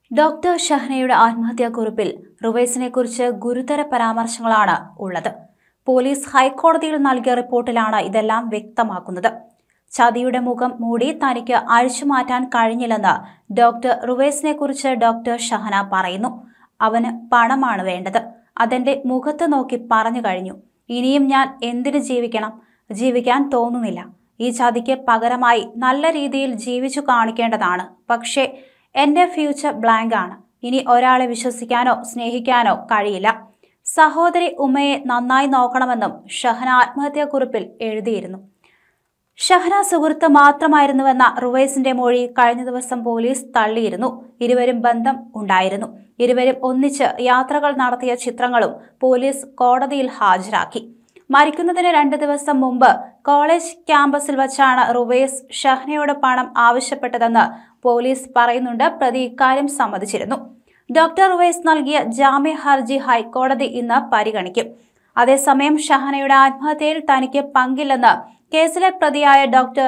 Doctor ഷഹനയുടെ ആത്മഹത്യാക്കുറിപ്പിൽ റുവൈസിനെക്കുറിച്ച് ഗുരുതര പരാമർശങ്ങളാണ് ഉള്ളത്. Police ഹൈക്കോടതിയിൽ നൽകിയ റിപ്പോർട്ടിലാണ് ഇതെല്ലാം വ്യക്തമാക്കുന്നത്. ചതിയുടെ മുഖം മൂടി തനിക്ക് അഴിച്ചുമാറ്റാൻ കഴിഞ്ഞില്ലെന്ന് ഡോക്ടർ റുവൈസിനെക്കുറിച്ച് ഡോക്ടർ ഷഹന പറയുന്നു. അവന് പണമാണ് വേണ്ടത്. അതെന്റെ മുഖത്ത് നോക്കി പറഞ്ഞു കഴിഞ്ഞു. ഇനിയും ഞാൻ എന്തിനു ജീവിക്കണം? ജീവിക്കാൻ തോന്നുന്നില്ല. ഈ ചതിക്ക് പകരമായി നല്ല രീതിയിൽ ജീവിച്ചു കാണിക്കേണ്ടതാണ്. പക്ഷേ എന്റെ ഫ്യൂച്ചർ ബ്ലാങ്ക് ആണ്. ഇനി ഒരാളെ വിശ്വസിക്കാനോ സ്നേഹിക്കാനോ കഴിയില്ല. സഹോദരി ഉമ്മയെ നന്നായി നോക്കണമെന്നും ഷഹന ആത്മഹത്യാക്കുറിപ്പിൽ എഴുതിയിരുന്നു. ഷഹന സുഹൃത്ത് മാത്രമായിരുന്നുവെന്ന റുവൈസിന്റെ മൊഴി കഴിഞ്ഞ ദിവസം പോലീസ് തള്ളിയിരുന്നു. ഇരുവരും ബന്ധം ഉണ്ടായിരുന്നു. ഇരുവരും ഒന്നിച്ച് യാത്രകൾ നടത്തിയ ചിത്രങ്ങളും പോലീസ് കോടതിയിൽ ഹാജരാക്കി. മരിക്കുന്നതിന് 2 ദിവസം മുമ്പ് കോളേജ് ക്യാമ്പസിൽ വച്ചാണ് റുവൈസ് ഷഹനയോട് പണം ആവശ്യപ്പെട്ടതെന്ന് പോലീസ് പറയുന്നുണ്ട്. പ്രതി ഇക്കാര്യം സമ്മതിച്ചിരുന്നു. ഡോക്ടർ റുവൈസ് നൽകിയ ജാമ്യ ഹർജി ഹൈക്കോടതി ഇന്ന് പരിഗണിക്കും. അതേസമയം ഷഹനയുടെ ആത്മഹത്യയിൽ തനിക്ക് പങ്കില്ലെന്ന് കേസിലെ പ്രതിയായ ഡോക്ടർ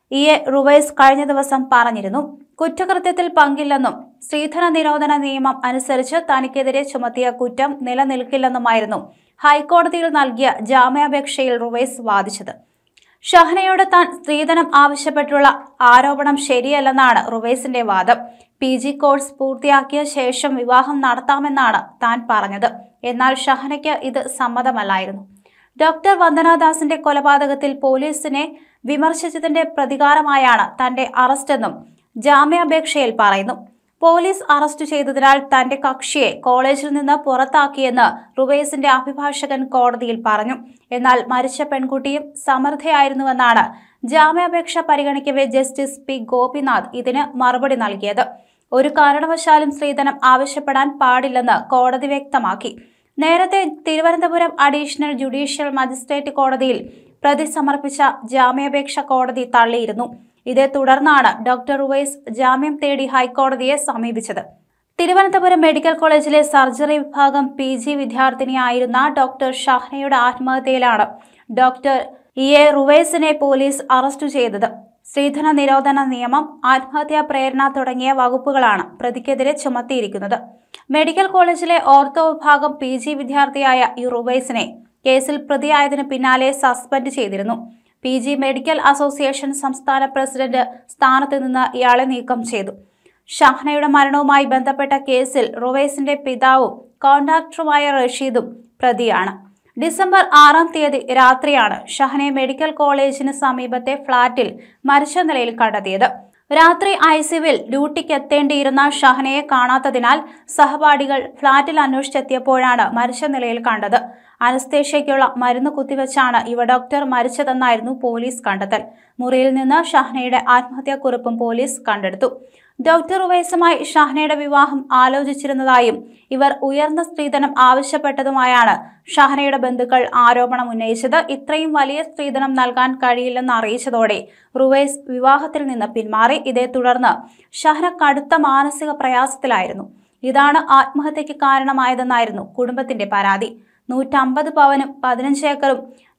റുവൈസ് കഴിഞ്ഞ ദിവസം പറഞ്ഞിരുന്നു. കുറ്റകൃത്യത്തിൽ പങ്കില്ലെന്നും സ്ത്രീധന നിരോധന നിയമം അനുസരിച്ച് തനിക്കെതിരെ ചുമത്തിയ കുറ്റം നിലനിൽക്കില്ലെന്നുമായിരുന്നു ഹൈക്കോടതിയിൽ നൽകിയ ജാമ്യാപേക്ഷയിൽ റുവൈസ് വാദിച്ചത്. ഷഹനയോട് താൻ സ്ത്രീധനം ആവശ്യപ്പെട്ടുള്ള ആരോപണം ശരിയല്ലെന്നാണ് റുവൈസിന്റെ വാദം. PG കോഴ്സ് പൂർത്തിയാക്കിയ ശേഷം വിവാഹം നടത്താമെന്നാണ് താൻ പറഞ്ഞത്. എന്നാൽ ഷഹനയ്ക്ക് ഇത് സമ്മതമല്ലായിരുന്നു. ഡോക്ടർ വന്ദനാദാസിന്റെ കൊലപാതകത്തിൽ പോലീസിനെ വിമർശിച്ചതിന്റെ പ്രതികാരമായാണ് തന്റെ അറസ്റ്റെന്നും ജാമ്യാപേക്ഷയിൽ പറയുന്നു. പോലീസ് അറസ്റ്റ് ചെയ്തതിനാൽ തന്റെ കക്ഷിയെ കോളേജിൽ നിന്ന് പുറത്താക്കിയെന്ന് റുവൈസിന്റെ അഭിഭാഷകൻ കോടതിയിൽ പറഞ്ഞു. എന്നാൽ മരിച്ച പെൺകുട്ടിയും സമർത്ഥയായിരുന്നുവെന്നാണ് ജാമ്യാപേക്ഷ പരിഗണിക്കവേ ജസ്റ്റിസ് P. ഗോപിനാഥ് ഇതിന് മറുപടി നൽകിയത്. ഒരു കാരണവശാലും സ്ത്രീധനം ആവശ്യപ്പെടാൻ പാടില്ലെന്ന് കോടതി വ്യക്തമാക്കി. നേരത്തെ തിരുവനന്തപുരം അഡീഷണൽ ജുഡീഷ്യൽ മജിസ്ട്രേറ്റ് കോടതിയിൽ പ്രതി സമർപ്പിച്ച ജാമ്യാപേക്ഷ കോടതി തള്ളിയിരുന്നു. ഇതേ തുടർന്നാണ് ഡോക്ടർ റുവൈസ് ജാമ്യം തേടി ഹൈക്കോടതിയെ സമീപിച്ചത്. തിരുവനന്തപുരം മെഡിക്കൽ കോളേജിലെ സർജറി വിഭാഗം PG വിദ്യാർത്ഥിനിയായിരുന്ന ഡോക്ടർ ഷഹനയുടെ ആത്മഹത്യയിലാണ് ഡോക്ടർ റുവൈസിനെ പോലീസ് അറസ്റ്റ് ചെയ്തത്. സ്ത്രീധന നിരോധന നിയമം, ആത്മഹത്യാ പ്രേരണ തുടങ്ങിയ വകുപ്പുകളാണ് പ്രതിക്കെതിരെ ചുമത്തിയിരിക്കുന്നത്. മെഡിക്കൽ കോളേജിലെ ഓർത്തോ വിഭാഗം PG വിദ്യാർത്ഥിയായ റുവൈസിനെ കേസിൽ പ്രതിയായതിനു പിന്നാലെ സസ്പെൻഡ് ചെയ്തിരുന്നു. PG മെഡിക്കൽ അസോസിയേഷൻ സംസ്ഥാന പ്രസിഡന്റ് സ്ഥാനത്ത് നിന്ന് ഇയാളെ നീക്കം ചെയ്തു. ഷഹനയുടെ മരണവുമായി ബന്ധപ്പെട്ട കേസിൽ റുവൈസിന്റെ പിതാവും കോൺട്രാക്ടറുമായ റഷീദും പ്രതിയാണ്. ഡിസംബർ 6-ാം തീയതി രാത്രിയാണ് ഷഹനയെ മെഡിക്കൽ കോളേജിന് സമീപത്തെ ഫ്ളാറ്റിൽ മരിച്ച നിലയിൽ കണ്ടെത്തിയത്. രാത്രി ICUവിൽ ഡ്യൂട്ടിക്ക് എത്തേണ്ടിയിരുന്ന ഷഹനയെ കാണാത്തതിനാൽ സഹപാഠികൾ ഫ്ളാറ്റിൽ അന്വേഷിച്ചെത്തിയപ്പോഴാണ് മരിച്ച നിലയിൽ കണ്ടത്. അനസ്തേഷ്യയ്ക്കുള്ള മരുന്ന് കുത്തിവെച്ചാണ് ഡോക്ടർ മരിച്ചതെന്നായിരുന്നു പോലീസ് കണ്ടെത്തൽ. മുറിയിൽ നിന്ന് ഷഹനയുടെ ആത്മഹത്യാക്കുറിപ്പും പോലീസ് കണ്ടെടുത്തു. ഡോക്ടർ റുവൈസുമായി ഷഹനയുടെ വിവാഹം ആലോചിച്ചിരുന്നതായും ഇവർ ഉയർന്ന സ്ത്രീധനം ആവശ്യപ്പെട്ടതുമായാണ് ഷഹനയുടെ ബന്ധുക്കൾ ആരോപണം ഉന്നയിച്ചത്. ഇത്രയും വലിയ സ്ത്രീധനം നൽകാൻ കഴിയില്ലെന്ന് അറിയിച്ചതോടെ റുവൈസ് വിവാഹത്തിൽ നിന്ന് പിന്മാറി. ഇതേ തുടർന്ന് ഷഹന കടുത്ത മാനസിക പ്രയാസത്തിലായിരുന്നു. ഇതാണ് ആത്മഹത്യയ്ക്ക് കാരണമായതെന്നായിരുന്നു കുടുംബത്തിന്റെ പരാതി. 150 പവനും 15 ഏക്കറും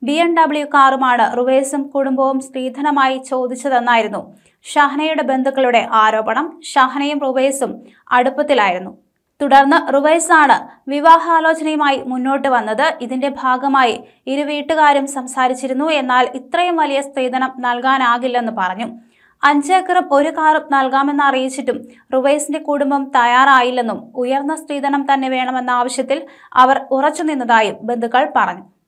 BMW കാറുമാണ് റുവൈസും കുടുംബവും സ്ത്രീധനമായി ചോദിച്ചതെന്നായിരുന്നു ഷഹനയുടെ ബന്ധുക്കളുടെ ആരോപണം. ഷഹനയും റുവൈസും അടുപ്പത്തിലായിരുന്നു. തുടർന്ന് റുവൈസാണ് വിവാഹാലോചനയുമായി മുന്നോട്ട് വന്നത്. ഇതിന്റെ ഭാഗമായി ഇരു വീട്ടുകാരും സംസാരിച്ചിരുന്നു. എന്നാൽ ഇത്രയും വലിയ സ്ത്രീധനം നൽകാനാകില്ലെന്ന് പറഞ്ഞു. 5 ഏക്കറും 1 കാറും നൽകാമെന്ന് അറിയിച്ചിട്ടും റുവൈസിന്റെ കുടുംബം തയ്യാറായില്ലെന്നും ഉയർന്ന സ്ത്രീധനം തന്നെ വേണമെന്ന ആവശ്യത്തിൽ അവർ ഉറച്ചുനിന്നതായും ബന്ധുക്കൾ പറഞ്ഞു.